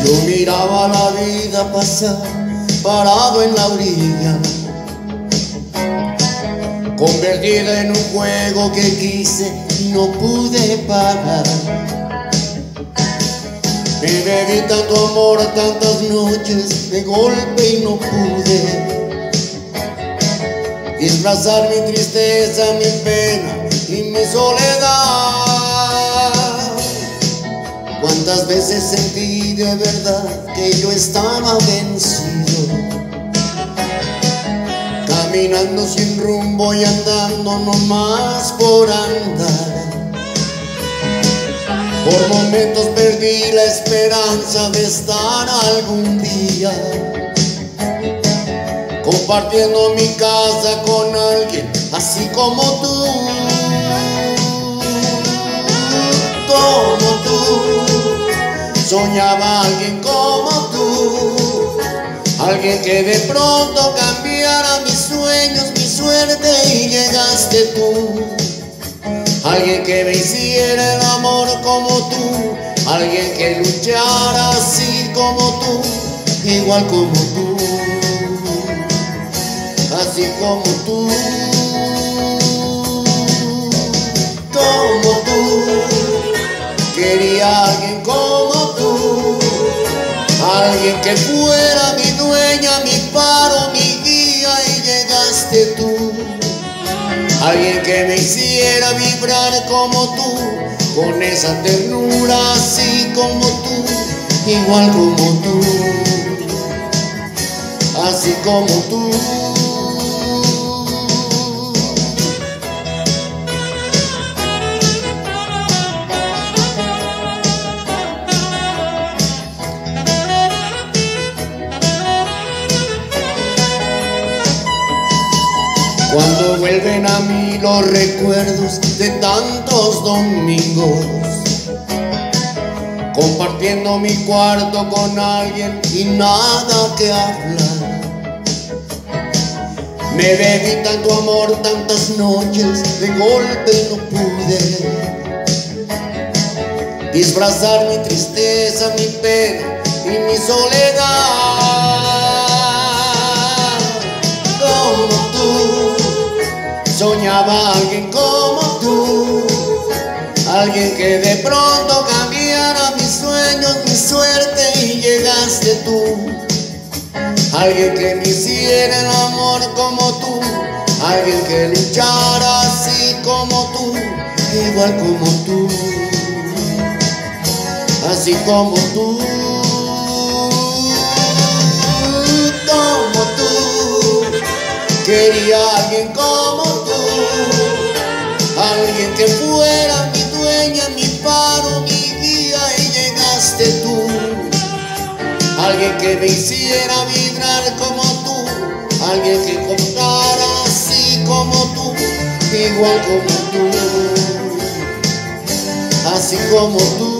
Yo miraba la vida pasar, parado en la orilla, convertida en un juego que quise y no pude parar. Me bebí tanto amor tantas noches de golpe y no pude disfrazar mi tristeza, mi pena y mi soledad. Cuántas veces sentí de verdad que yo estaba vencido, caminando sin rumbo y andando nomás por andar. Por momentos perdí la esperanza de estar algún día compartiendo mi casa con alguien así como tú. Como tú, soñaba alguien como tú, alguien que de pronto cambiara mis sueños, mi suerte, y llegaste tú. Alguien que me hiciera el amor como tú, alguien que luchara así como tú, igual como tú, así como tú, como tú. Quería alguien como tú, alguien que fuera mi dueña, mi faro, mi guía, y llegaste tú. Alguien que me hiciera vibrar como tú, con esa ternura así como tú, igual como tú, así como tú. Cuando vuelven a mí los recuerdos de tantos domingos, compartiendo mi cuarto con alguien y nada que hablar. Me bebí tanto amor tantas noches, de golpe no pude disfrazar mi tristeza, mi pena y mi soledad. Como tú, soñaba alguien como tú, alguien que de pronto cambiara mis sueños, mi suerte, y llegaste tú. Alguien que me hiciera el amor como tú, alguien que luchara así como tú, igual como tú, así como tú, como tú. Quería alguien como tú, alguien que fuera mi dueña, mi faro, mi guía, y llegaste tú. Alguien que me hiciera vibrar como tú, alguien que contara así como tú, igual como tú, así como tú.